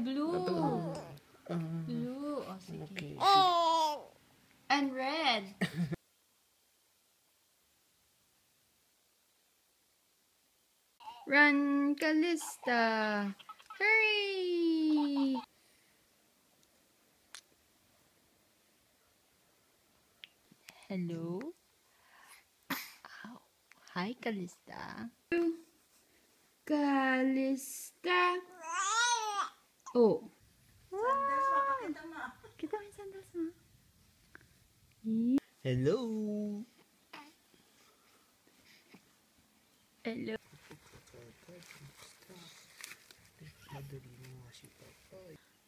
blue. Blue. O, sige. Okay. And red. Run, Calista. Hurry. Hello. Ow. Hi, Calista. Calista. Oh. Kita mo yung sandals mo. Hello. Hello. Madali mo nga si Papa.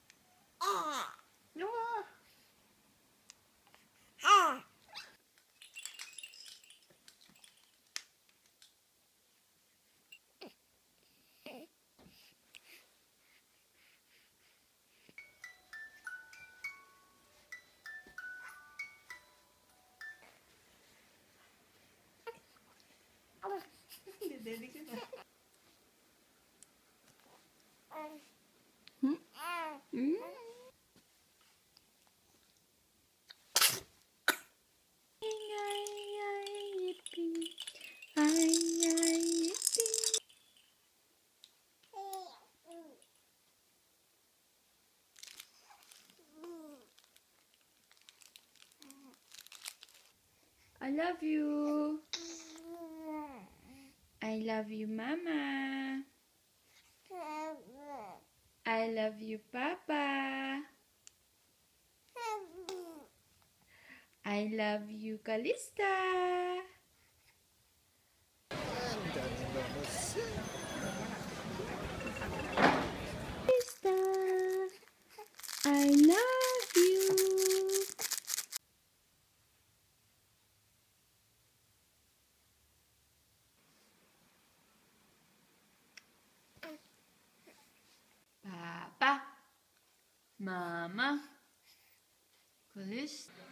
I love you. I love you, Mama. I love you, Papa. I love you, Calista. Calista. I love you. Papa, Mama, Calista.